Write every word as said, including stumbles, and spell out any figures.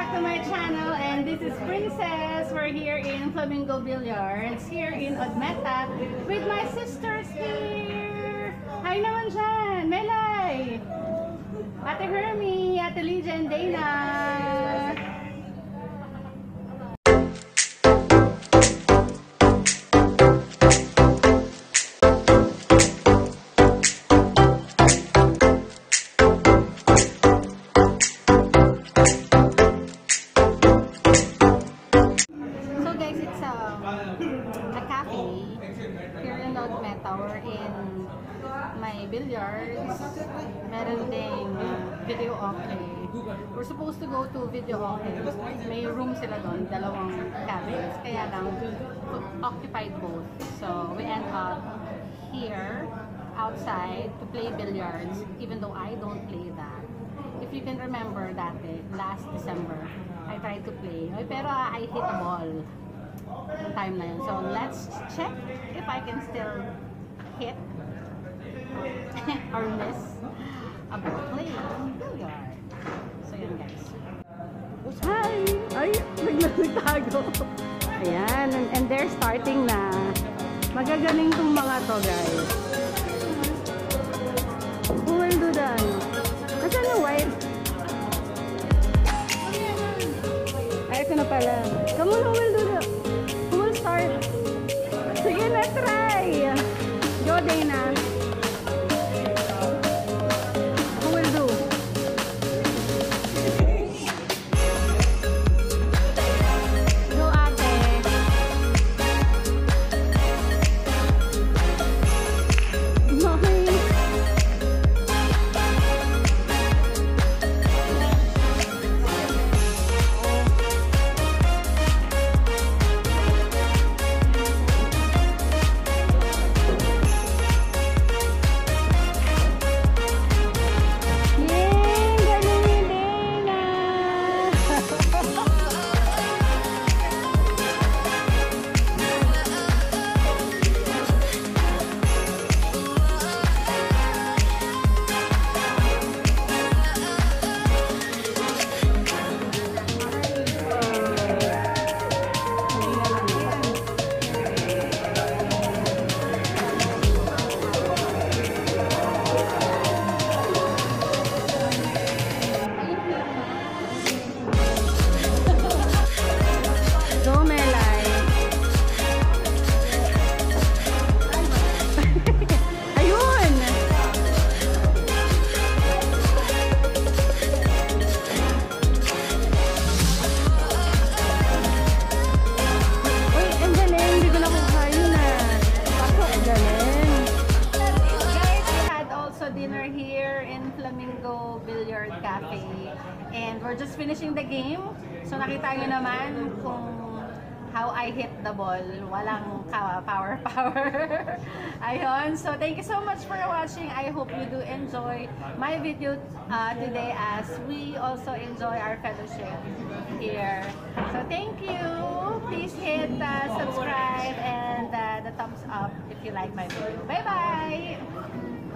back to my channel, and this is Princess. We're here in Flamingo Billiards, here in Metha, with my sisters here. Hi naman dyan, Melay, Ate Hermie, Ate Lydia, and Dana. We're in my billiards, meron ding video okay. We're supposed to go to video okay. May room sila doon, dalawang cabins, kaya lang occupied both. So we end up here outside to play billiards, even though I don't play that. If you can remember that day, last December, I tried to play, pero I hit a ball yung time na yun. So let's check if I can still hit or miss about playing billiard. So yun guys. Hi! Ay! Nagtago! Ayan, and, and they're starting na. Magagaling tong mga to guys. Who will do the ano? Nasaan yung white? Ay, ito na pala. Come on, who will do the... Who will start? Sige na, try! Go, Dana. Who will do? Go, ate. Okay. Dinner here in Flamingo Billiard Cafe, and we're just finishing the game. So nakita nyo naman kung how I hit the ball. Walang power power. Ayun. So thank you so much for watching. I hope you do enjoy my video uh, today, as we also enjoy our fellowship here. So thank you. Please hit uh, subscribe and uh, the thumbs up if you like my video. Bye bye.